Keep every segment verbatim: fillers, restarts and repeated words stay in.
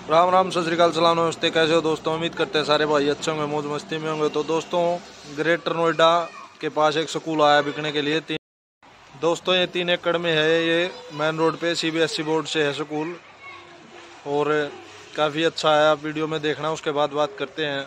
राम राम, सत श्री अकाल, सलाम, नमस्ते। कैसे हो दोस्तों? उम्मीद करते हैं सारे भाई अच्छे होंगे, मौज मस्ती में होंगे। तो दोस्तों, ग्रेटर नोएडा के पास एक स्कूल आया बिकने के लिए। तीन दोस्तों ये तीन एकड़ में है, ये मेन रोड पे सीबीएसई बोर्ड से है स्कूल, और काफ़ी अच्छा है। आप वीडियो में देखना, उसके बाद बात करते हैं।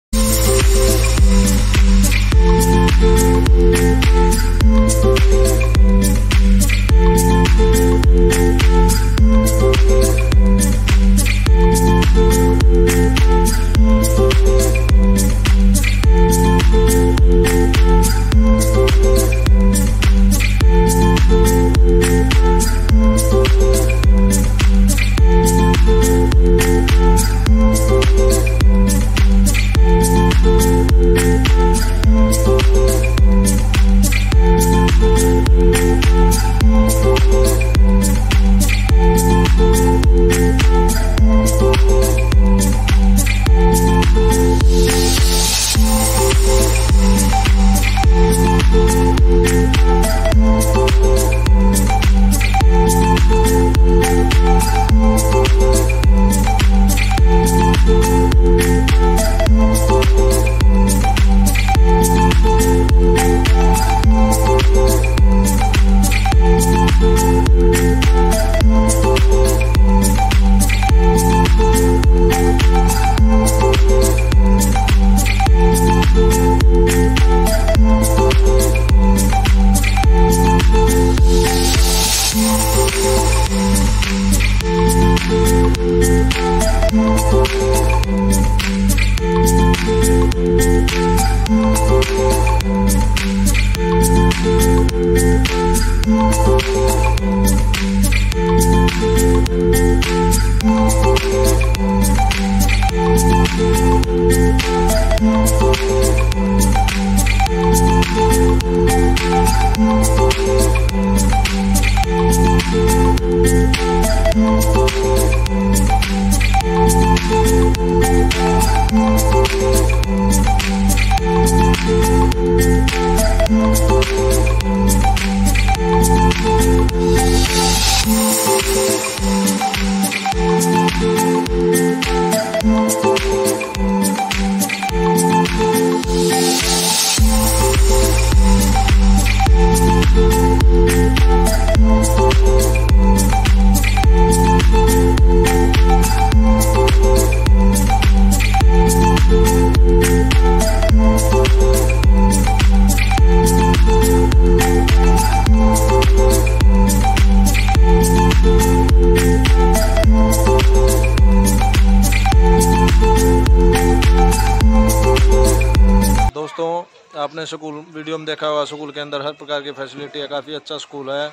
दोस्तों, आपने स्कूल वीडियो में देखा होगा, स्कूल के अंदर हर प्रकार की फैसिलिटी है, काफ़ी अच्छा स्कूल है।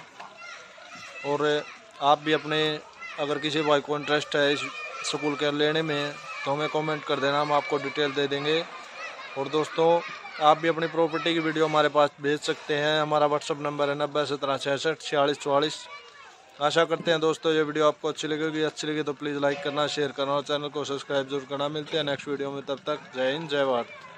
और आप भी अपने, अगर किसी भाई को इंटरेस्ट है इस स्कूल के लेने में, तो हमें कमेंट कर देना, हम आपको डिटेल दे देंगे। और दोस्तों, आप भी अपनी प्रॉपर्टी की वीडियो हमारे पास भेज सकते हैं। हमारा व्हाट्सअप नंबर है नब्बे सत्रह छसठ छियालीस चौवालीस। आशा करते हैं दोस्तों ये वीडियो आपको अच्छी लगेगी। अच्छी लगी तो प्लीज़ लाइक करना, शेयर करना और चैनल को सब्सक्राइब जरूर करना। मिलते हैं नेक्स्ट वीडियो में, तब तक जय हिंद, जय भारत।